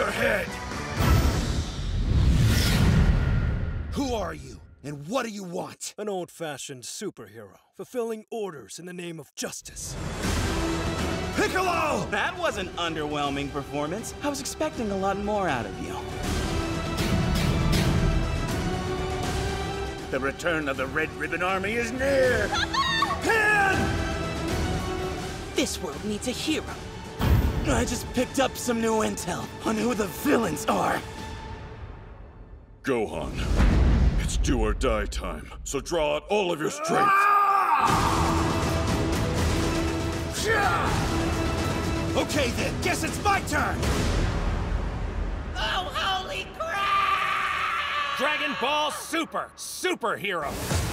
your head! Who are you, and what do you want? An old-fashioned superhero, fulfilling orders in the name of justice. Piccolo! That was an underwhelming performance. I was expecting a lot more out of you. The return of the Red Ribbon Army is near! Pan! This world needs a hero. I just picked up some new intel on who the villains are. Gohan, it's do or die time, so draw out all of your strength. Okay then, guess it's my turn! Oh, holy crap! Dragon Ball Super! Superhero!